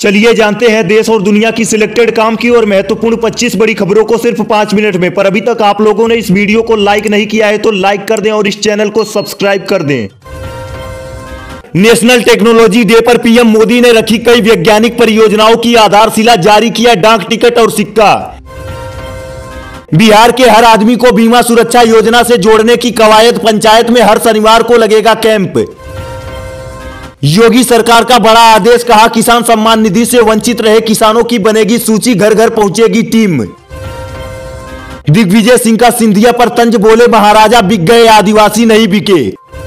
चलिए जानते हैं देश और दुनिया की सिलेक्टेड काम की और महत्वपूर्ण 25 बड़ी खबरों को सिर्फ 5 मिनट में। पर अभी तक आप लोगों ने इस वीडियो को लाइक नहीं किया है तो लाइक कर दें और इस चैनल को सब्सक्राइब कर दें। नेशनल टेक्नोलॉजी डे पर पीएम मोदी ने रखी कई वैज्ञानिक परियोजनाओं की आधारशिला, जारी किया डाक टिकट और सिक्का। बिहार के हर आदमी को बीमा सुरक्षा योजना से जोड़ने की कवायद, पंचायत में हर शनिवार को लगेगा कैंप। योगी सरकार का बड़ा आदेश, कहा किसान सम्मान निधि से वंचित रहे किसानों की बनेगी सूची, घर घर पहुंचेगी टीम। दिग्विजय सिंह का सिंधिया पर तंज, बोले महाराजा बिक गए आदिवासी नहीं बिके।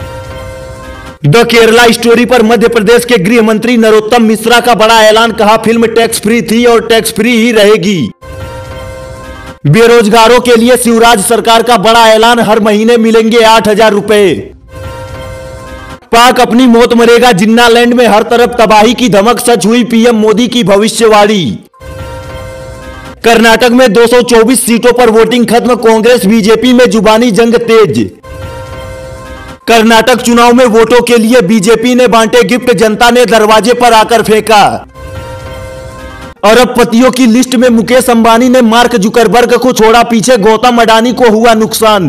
द केरला स्टोरी पर मध्य प्रदेश के गृह मंत्री नरोत्तम मिश्रा का बड़ा ऐलान, कहा फिल्म टैक्स फ्री थी और टैक्स फ्री ही रहेगी। बेरोजगारों के लिए शिवराज सरकार का बड़ा ऐलान, हर महीने मिलेंगे 8,000 रुपए। पाक अपनी मौत मरेगा, जिन्नालैंड में हर तरफ तबाही की धमक, सच हुई पीएम मोदी की भविष्यवाणी। कर्नाटक में 224 सीटों पर वोटिंग खत्म, कांग्रेस बीजेपी में जुबानी जंग तेज। कर्नाटक चुनाव में वोटों के लिए बीजेपी ने बांटे गिफ्ट, जनता ने दरवाजे पर आकर फेंका। अरबपतियों की लिस्ट में मुकेश अंबानी ने मार्क जुकरबर्ग को छोड़ा पीछे, गौतम अडानी को हुआ नुकसान।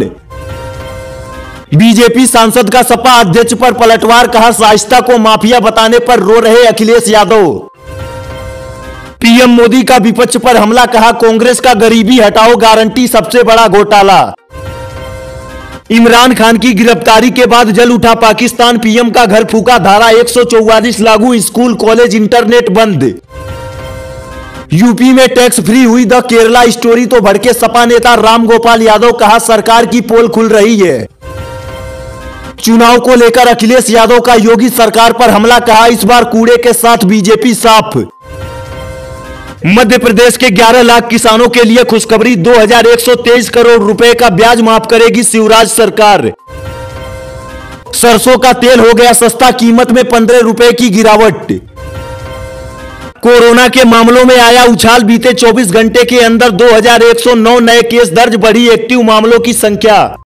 बीजेपी सांसद का सपा अध्यक्ष पर पलटवार, कहा शाइस्ता को माफिया बताने पर रो रहे अखिलेश यादव। पीएम मोदी का विपक्ष पर हमला, कहा कांग्रेस का गरीबी हटाओ गारंटी सबसे बड़ा घोटाला। इमरान खान की गिरफ्तारी के बाद जल उठा पाकिस्तान, पीएम का घर फूका, धारा 144 लागू, स्कूल कॉलेज इंटरनेट बंद। यूपी में टैक्स फ्री हुई द केरला स्टोरी तो भड़के सपा नेता राम गोपाल यादव, कहा सरकार की पोल खुल रही है। चुनाव को लेकर अखिलेश यादव का योगी सरकार पर हमला, कहा इस बार कूड़े के साथ बीजेपी साफ। मध्य प्रदेश के 11 लाख किसानों के लिए खुशखबरी, 2123 करोड़ रुपए का ब्याज माफ करेगी शिवराज सरकार। सरसों का तेल हो गया सस्ता, कीमत में 15 रुपए की गिरावट। कोरोना के मामलों में आया उछाल, बीते 24 घंटे के अंदर 2109 नए केस दर्ज, बढ़ी एक्टिव मामलों की संख्या।